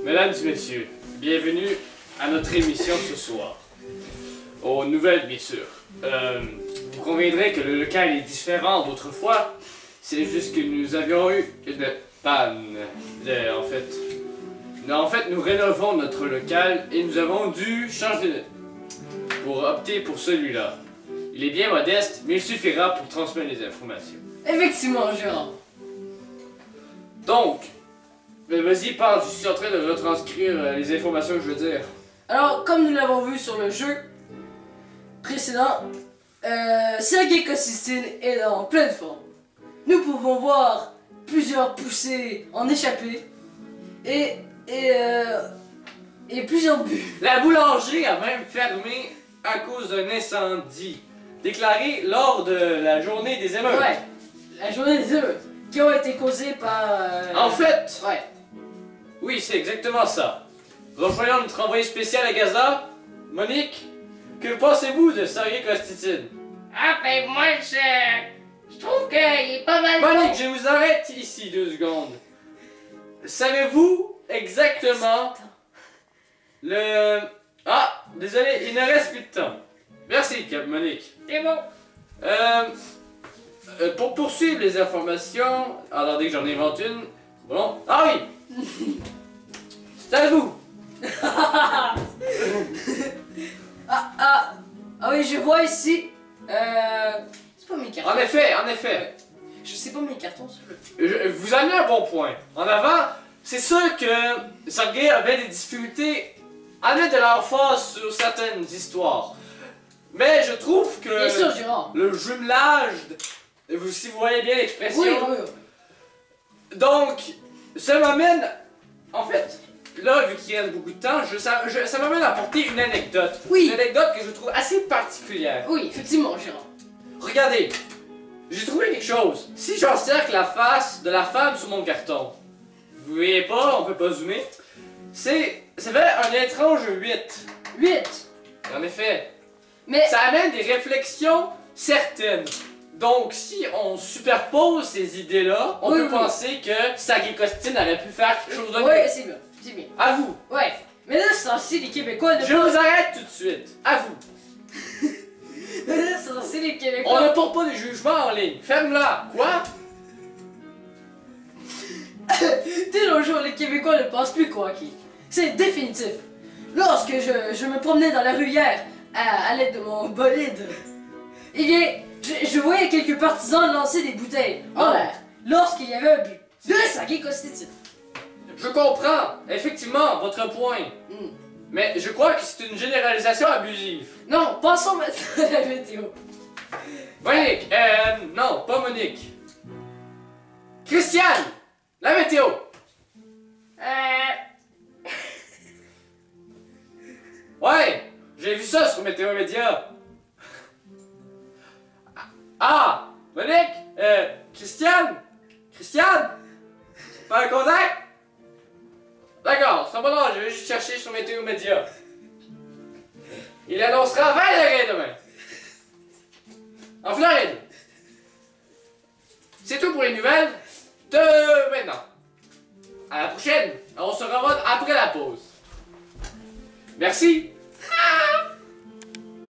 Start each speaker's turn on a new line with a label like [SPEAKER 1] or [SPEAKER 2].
[SPEAKER 1] Mesdames et messieurs, bienvenue à notre émission ce soir. Aux nouvelles, bien sûr. Vous conviendrez que le local est différent d'autrefois. C'est juste que nous avions eu une panne. En fait, nous rénovons notre local et nous avons dû changer pour opter pour celui-là. Il est bien modeste, mais il suffira pour transmettre les informations.
[SPEAKER 2] Effectivement, Gérard.
[SPEAKER 1] Donc, vas-y, parle, je suis en train de retranscrire les informations que je veux dire.
[SPEAKER 2] Alors, comme nous l'avons vu sur le jeu précédent, Sergei Kosticin est en pleine forme. Nous pouvons voir plusieurs poussées en échappée et plusieurs buts.
[SPEAKER 1] La boulangerie a même fermé à cause d'un incendie déclaré lors de la journée des émeutes.
[SPEAKER 2] Ouais, la journée des émeutes qui ont été causées par...
[SPEAKER 1] En fait,
[SPEAKER 2] ouais.
[SPEAKER 1] Oui, c'est exactement ça. Rejoignons notre envoyé spécial à Gaza, Monique. Que pensez-vous de Sergei Kosticin?
[SPEAKER 3] Ah ben moi je trouve qu'il est pas mal
[SPEAKER 1] Monique, je vous arrête ici 2 secondes. Savez-vous exactement le... Ah, désolé, il ne reste plus de temps. Merci, Monique.
[SPEAKER 3] C'est bon.
[SPEAKER 1] Pour poursuivre les informations, alors dès que j'en invente une, bon... Ah oui! C'est à vous!
[SPEAKER 2] Ah oui, je vois ici. C'est pas mes cartons.
[SPEAKER 1] En effet.
[SPEAKER 2] Je sais pas mes cartons, s'il vous plaît.
[SPEAKER 1] Vous amenez un bon point. En avant, c'est sûr que Sergei avait des difficultés à mettre de l'emphase sur certaines histoires. Mais je trouve que
[SPEAKER 2] Bien sûr, Gérard.
[SPEAKER 1] le jumelage, si vous voyez bien l'expression,
[SPEAKER 2] Oui.
[SPEAKER 1] donc ça m'amène, en fait, là vu qu'il reste beaucoup de temps, ça m'amène à apporter une anecdote.
[SPEAKER 2] Oui.
[SPEAKER 1] Une anecdote que je trouve assez particulière.
[SPEAKER 2] Oui, effectivement, Gérard.
[SPEAKER 1] Regardez, j'ai trouvé quelque chose. Si j'encercle la face de la femme sur mon carton, vous voyez pas, on peut pas zoomer, ça fait un étrange 8.
[SPEAKER 2] 8.
[SPEAKER 1] En effet,
[SPEAKER 2] Mais...
[SPEAKER 1] ça amène des réflexions certaines. Donc, si on superpose ces idées-là, on peut penser que Sergei Kosticin aurait pu faire quelque chose de mieux.
[SPEAKER 2] Oui, c'est bien. C'est bien.
[SPEAKER 1] À vous.
[SPEAKER 2] Ouais. Mais là, c'est censé les Québécois ne
[SPEAKER 1] Je vous arrête tout de suite. À vous.
[SPEAKER 2] Là, c'est censé les
[SPEAKER 1] On
[SPEAKER 2] Québécois...
[SPEAKER 1] ne porte pas de jugement en ligne. Ferme-la. Quoi?
[SPEAKER 2] Dès nos jours, les Québécois ne pensent plus quoi qui. C'est définitif. Lorsque je me promenais dans la rue hier, à l'aide de mon bolide, eh bien, je voyais quelques partisans lancer des bouteilles en l'air lorsqu'il y avait un but de Sergei Kosticin.
[SPEAKER 1] Je comprends, effectivement, votre point. Mais je crois que c'est une généralisation abusive.
[SPEAKER 2] Non, passons maintenant à la météo.
[SPEAKER 1] Monique, non, pas Monique. Christiane, la météo. Ouais, j'ai vu ça sur Météo Média. Ah, Monique, Christiane, pas un contact? D'accord, c'est bon, non, je vais juste chercher sur Météo Média. Il annoncera 20 degrés demain. En Floride. C'est tout pour les nouvelles de maintenant. À la prochaine. On se revoit après la pause. Merci.